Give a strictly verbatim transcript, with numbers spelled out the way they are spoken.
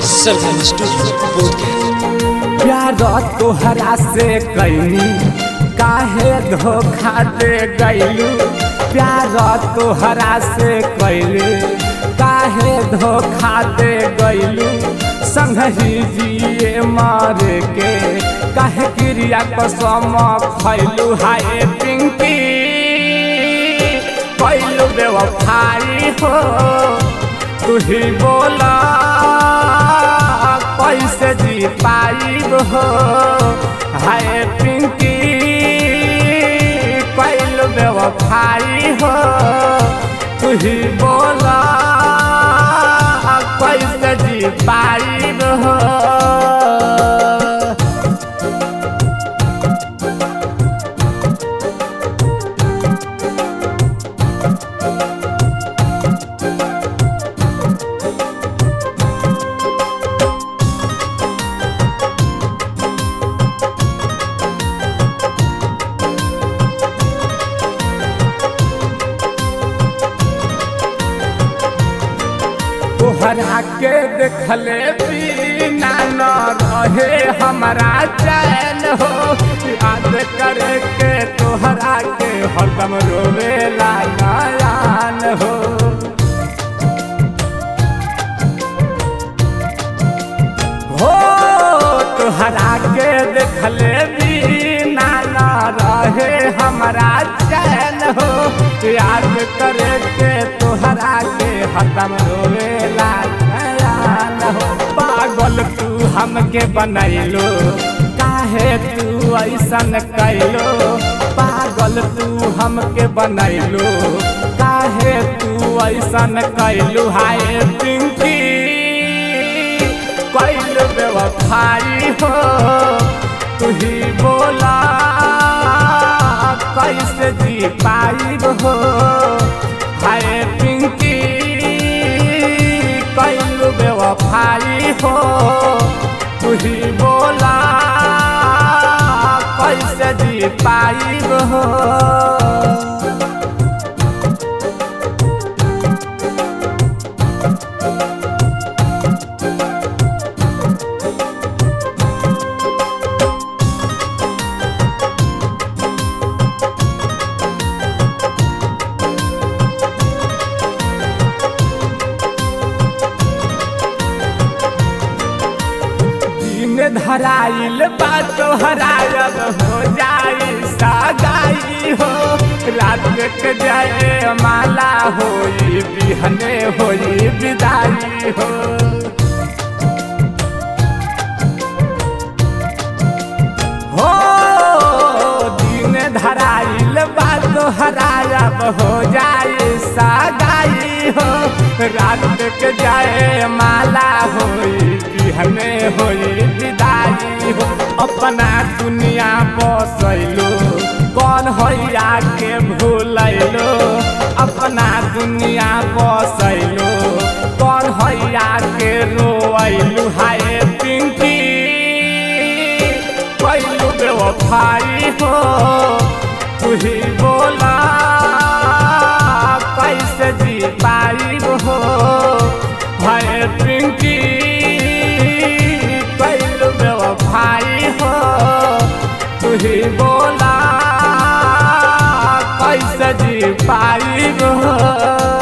सरगम studio Bodhgaya. प्यार तोहरा से कैनी काहे धोखा दे गईलू, प्यार तोहरा से कैली काहे धोखा दे गईलू। संगही जिए मारे के काहे क्रिया कसम खैलू। हाय पिंकी कैलू बेवफाई हो, तू ही बोला कैसे जी पाइब हो। हाय पिंकी कैलू बेवफाई हो, तू ही बोला कैसे जी पाइब हो। तोहरा के देखले बिना न रहे हमारा चैन हो। याद करे के तोहरा के हरदम रोवेला नयन हो। हो तोहरा के देखले बिना न रहे हमारा चैन हो। याद करे के तोहरा के हरदम रोवेला नयन हो। पागल तू हमके बनैलो, काहे तू ऐसन कैलो। पागल तू हमके बनैलो, काहे तू ऐसन कैलू। हाय पिंकी कैलू बेवफाई हो, तू ही बोला कैसे जी पाइब हो। हाय पिंकी कैलू बेवफाई हो, तू ही बोला कैसे जी पाइब हो। धराइल बा तोहरायब हो जाई सगाई हो। रात के जाए माला होई बिहने होई विदाई हो। हो दिन धराइल बा तोहरायब हो जाई सगाई हो। रात के जाए माला होई बिहने होई विदाई हो। अपना दुनिया बसैलो कौन होइया के भूलैलो। अपना दुनिया बसैलो कौन होइया के रोइलू। हाय पिंकी कैलू बेवफाई हो, तू ही बोला कैसे जी पाइब हो। हाय पिंकी कैलू बेवफाई हो, तू ही बोला कैसे जी पाइब हो।